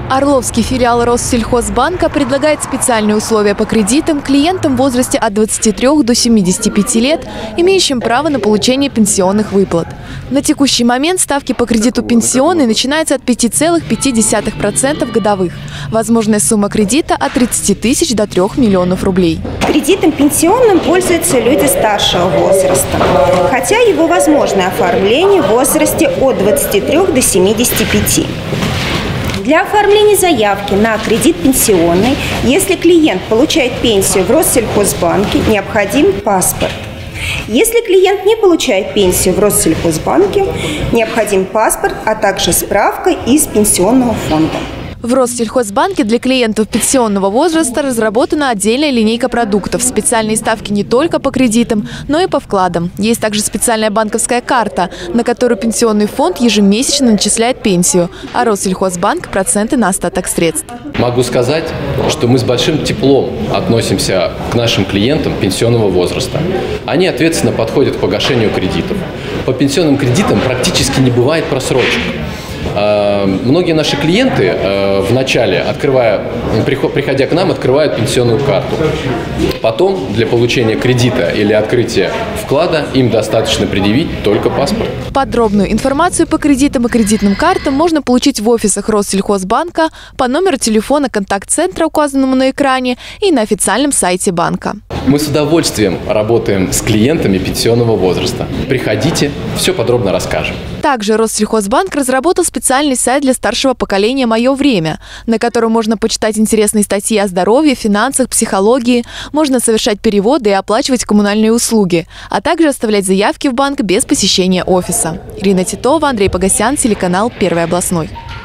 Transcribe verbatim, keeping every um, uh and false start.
Орловский филиал Россельхозбанка предлагает специальные условия по кредитам клиентам в возрасте от двадцати трёх до семидесяти пяти лет, имеющим право на получение пенсионных выплат. На текущий момент ставки по кредиту пенсионный начинаются от пяти целых пяти десятых процента годовых. Возможная сумма кредита от тридцати тысяч до трёх миллионов рублей. Кредитом пенсионным пользуются люди старшего возраста, хотя его возможно оформление в возрасте от двадцати трёх до семидесяти пяти. Для оформления заявки на кредит пенсионный, если клиент получает пенсию в Россельхозбанке, необходим паспорт. Если клиент не получает пенсию в Россельхозбанке, необходим паспорт, а также справка из пенсионного фонда. В Россельхозбанке для клиентов пенсионного возраста разработана отдельная линейка продуктов. Специальные ставки не только по кредитам, но и по вкладам. Есть также специальная банковская карта, на которую пенсионный фонд ежемесячно начисляет пенсию, а Россельхозбанк – проценты на остаток средств. Могу сказать, что мы с большим теплом относимся к нашим клиентам пенсионного возраста. Они ответственно подходят к погашению кредитов. По пенсионным кредитам практически не бывает просрочек. Многие наши клиенты в начале, открывая, приходя к нам, открывают пенсионную карту. Потом для получения кредита или открытия вклада им достаточно предъявить только паспорт. Подробную информацию по кредитам и кредитным картам можно получить в офисах Россельхозбанка по номеру телефона контакт-центра, указанному на экране, и на официальном сайте банка. Мы с удовольствием работаем с клиентами пенсионного возраста. Приходите, все подробно расскажем. Также Россельхозбанк разработал специальный сайт для старшего поколения «Мое время», на котором можно почитать интересные статьи о здоровье, финансах, психологии, можно совершать переводы и оплачивать коммунальные услуги, а также оставлять заявки в банк без посещения офиса. Ирина Титова, Андрей Погосян, телеканал «Первый областной».